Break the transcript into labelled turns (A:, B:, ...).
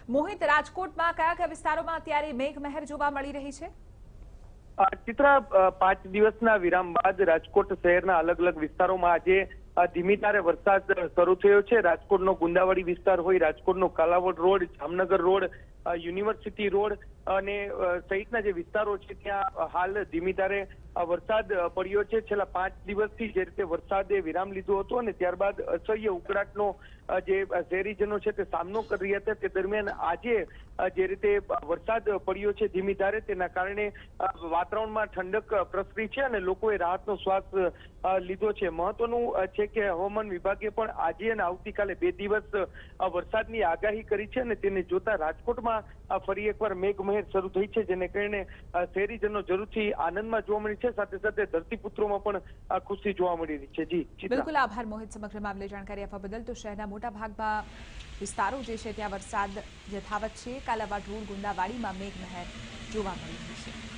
A: મોહિત, રાજકોટમાં કયા કયા વિસ્તારોમાં અત્યારે મેઘમહેર જોવા મળી રહી છે?
B: ચિત્રા, 5 દિવસના વિરામ બાદ રાજકોટ શહેરના અલગ અલગ વિસ્તારોમાં આજે ધીમી ધારે વરસાદ શરૂ થયો છે. રાજકોટનો ગુંદાવાડી વિસ્તાર હોય, રાજકોટનો Kalawad road, Jamnagar road, university road અને સહિતના જે વિસ્તારો છે ત્યાં હાલ ધીમી ધારે વરસાદ પડ્યો છે. છેલ્લા 5 દિવસથી જે રીતે વરસાદે વિરામ લીધો હતો અને ત્યારબાદ અસહ્ય ઉકળાટનો જે શહેરીજનો છે તે સામનો કરી રહ્યા હતા, તે દરમિયાન આજે જે રીતે વરસાદ પડ્યો છે ધીમી ધારે, તેના કારણે વાતાવરણમાં ઠંડક પ્રસરી છે અને લોકોએ રાહતનો શ્વાસ લીધો છે. મહત્વનું છે કે હવામાન વિભાગે પણ આજે અને આવતીકાલે 2 દિવસ વરસાદની આગાહી કરી છે અને તેને જોતા રાજકોટમાં ફરી એકવાર મેઘમહેર શરૂ થઈ છે, જેને કારણે શહેરીજનો જરૂરથી આનંદમાં જોવા મળી છે. સાથે સાથે ધરતીપુત્રોમાં પણ ખુશી જોવા મળી રહી છે. જી
A: બિલકુલ, આભાર મોહિત સમગ્ર મામલે જાણકારી આપવા બદલ. તો શહેરના મોટા ભાગમાં વિસ્તારો જે છે ત્યાં વરસાદ યથાવત છે. કાલાવાડ રોડ, ગુંદાવાડીમાં મેઘમહેર જોવા મળી રહી છે.